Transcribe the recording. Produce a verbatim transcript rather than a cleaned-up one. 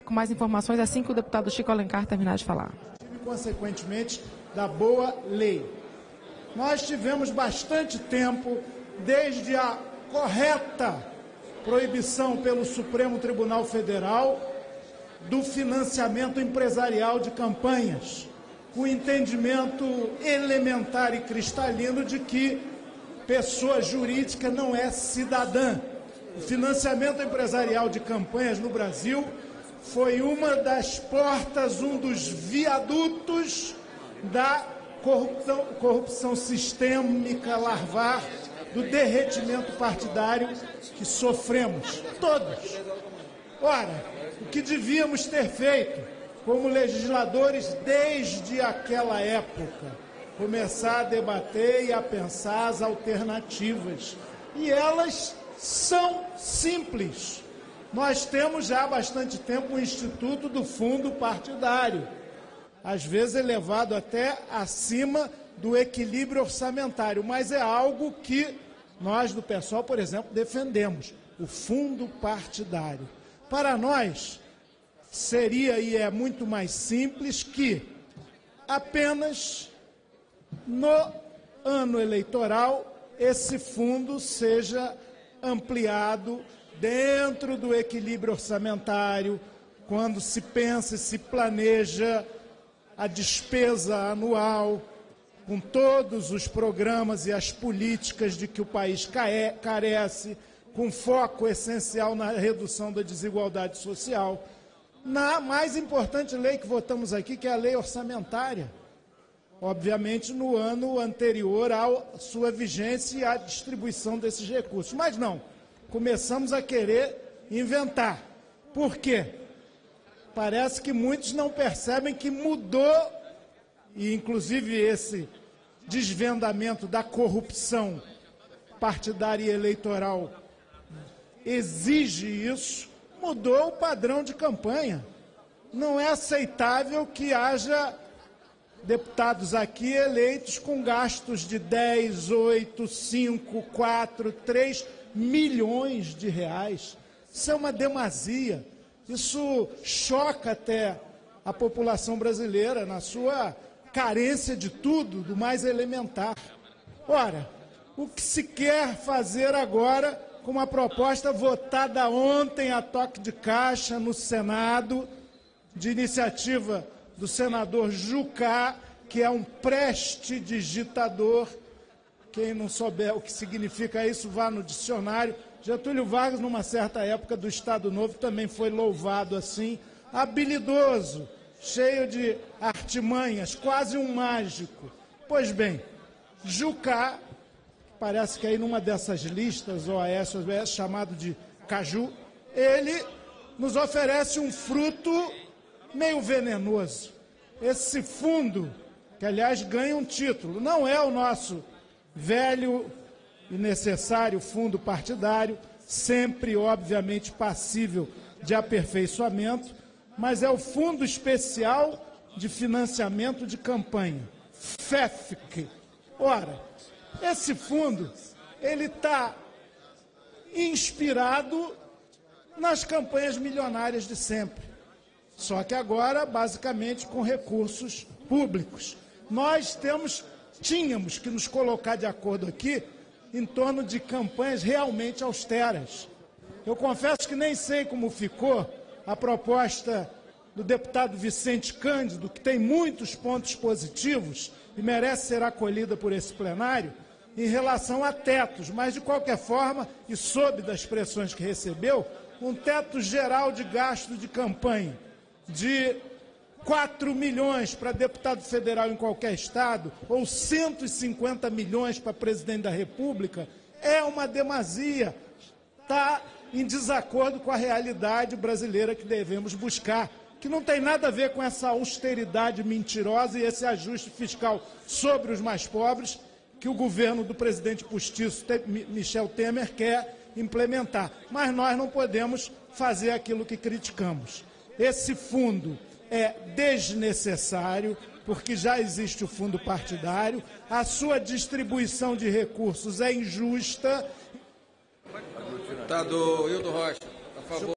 Com mais informações assim que o deputado Chico Alencar terminar de falar. E, consequentemente, da boa lei. Nós tivemos bastante tempo, desde a correta proibição pelo Supremo Tribunal Federal do financiamento empresarial de campanhas, com o entendimento elementar e cristalino de que pessoa jurídica não é cidadã. O financiamento empresarial de campanhas no Brasil foi uma das portas, um dos viadutos da corrupção, corrupção sistêmica larvar, do derretimento partidário que sofremos, todos. Ora, o que devíamos ter feito como legisladores desde aquela época? Começar a debater e a pensar as alternativas. E elas são simples. Nós temos já há bastante tempo o Instituto do Fundo Partidário, às vezes elevado até acima do equilíbrio orçamentário, mas é algo que nós do PSOL, por exemplo, defendemos, o fundo partidário. Para nós, seria e é muito mais simples que apenas no ano eleitoral esse fundo seja ampliado dentro do equilíbrio orçamentário, quando se pensa e se planeja a despesa anual, com todos os programas e as políticas de que o país carece, com foco essencial na redução da desigualdade social, na mais importante lei que votamos aqui, que é a lei orçamentária, obviamente no ano anterior à sua vigência e à distribuição desses recursos. Mas não, começamos a querer inventar. Por quê? Parece que muitos não percebem que mudou, e inclusive esse desvendamento da corrupção partidária e eleitoral exige isso, mudou o padrão de campanha. Não é aceitável que haja deputados aqui eleitos com gastos de dez, oito, cinco, quatro, três milhões de reais. Isso é uma demasia. Isso choca até a população brasileira na sua carência de tudo, do mais elementar. Ora, o que se quer fazer agora com uma proposta votada ontem a toque de caixa no Senado, de iniciativa do senador Jucá, que é um prestidigitador. Quem não souber o que significa isso, vá no dicionário. Getúlio Vargas, numa certa época do Estado Novo, também foi louvado assim, habilidoso, cheio de artimanhas, quase um mágico. Pois bem, Jucá, parece que aí numa dessas listas, O A S, O A S, chamado de Caju, ele nos oferece um fruto meio venenoso. Esse fundo, que aliás ganha um título, não é o nosso velho e necessário fundo partidário, sempre, obviamente, passível de aperfeiçoamento, mas é o Fundo Especial de Financiamento de Campanha, F E F C. Ora, esse fundo, ele está inspirado nas campanhas milionárias de sempre, só que agora, basicamente, com recursos públicos. Nós temos, tínhamos que nos colocar de acordo aqui em torno de campanhas realmente austeras. Eu confesso que nem sei como ficou a proposta do deputado Vicente Cândido, que tem muitos pontos positivos e merece ser acolhida por esse plenário, em relação a tetos, mas de qualquer forma, e sob das pressões que recebeu, um teto geral de gasto de campanha de quatro milhões para deputado federal em qualquer estado, ou cento e cinquenta milhões para presidente da República, é uma demasia. Está em desacordo com a realidade brasileira que devemos buscar, que não tem nada a ver com essa austeridade mentirosa e esse ajuste fiscal sobre os mais pobres que o governo do presidente postiço Michel Temer quer implementar. Mas nós não podemos fazer aquilo que criticamos. Esse fundo é desnecessário, porque já existe o fundo partidário, a sua distribuição de recursos é injusta. Deputado Hildo Rocha, a favor.